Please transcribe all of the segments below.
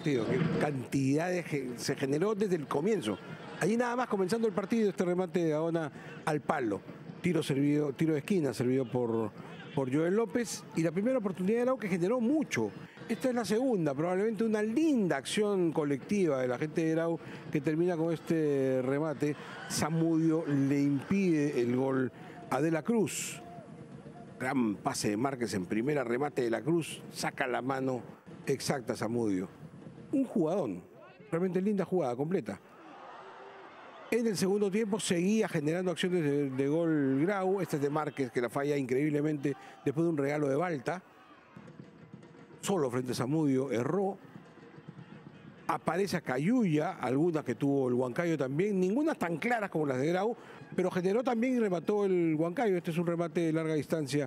Tío, qué cantidad se generó desde el comienzo. Allí nada más comenzando el partido, este remate de Gaona al palo. Tiro de esquina servido por Joel López. Y la primera oportunidad de Grau que generó mucho. Esta es la segunda, probablemente una linda acción colectiva de la gente de Grau que termina con este remate. Zamudio le impide el gol a De la Cruz. Gran pase de Márquez en primera, remate de la Cruz, saca la mano exacta Zamudio. Un jugadón, realmente linda jugada, completa. En el segundo tiempo seguía generando acciones de gol Grau. Este es de Márquez, que la falla increíblemente después de un regalo de Balta. Solo frente a Zamudio, erró. Aparece a Cayuya, algunas que tuvo el Huancayo también, ninguna tan claras como las de Grau, pero generó también y remató el Huancayo. Este es un remate de larga distancia.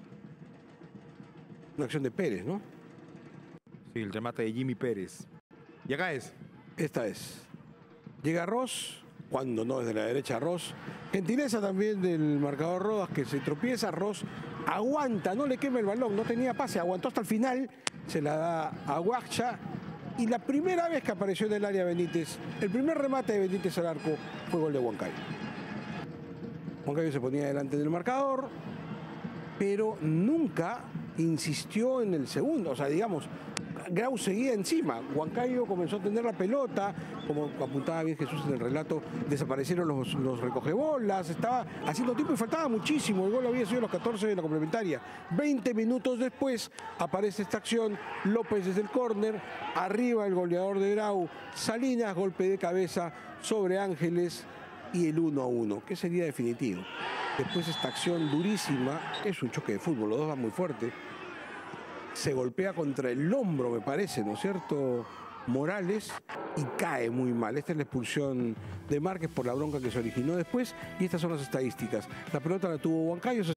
Una acción de Pérez, ¿no? Sí, el remate de Jimmy Pérez. Y acá es. Esta es. Llega Ross, cuando no desde la derecha Ross. Gentileza también del marcador Rodas, que se tropieza. Ross aguanta, no le quema el balón, no tenía pase, aguantó hasta el final. Se la da a Guacha. Y la primera vez que apareció en el área Benítez, el primer remate de Benítez al arco fue gol de Huancayo. Huancayo se ponía delante del marcador, pero nunca insistió en el segundo. O sea, digamos, Grau seguía encima. Huancayo comenzó a tener la pelota, como apuntaba bien Jesús en el relato, desaparecieron los recogebolas, estaba haciendo tiempo y faltaba muchísimo. El gol había sido a los 14 de la complementaria. 20 minutos después aparece esta acción, López desde el córner, arriba el goleador de Grau, Salinas, golpe de cabeza sobre Ángeles y el 1-1, que sería definitivo. Después esta acción durísima, es un choque de fútbol, los dos van muy fuerte. Se golpea contra el hombro, me parece, ¿no es cierto? Morales, y cae muy mal. Esta es la expulsión de Márquez por la bronca que se originó después, y estas son las estadísticas. La pelota la tuvo Huancayo,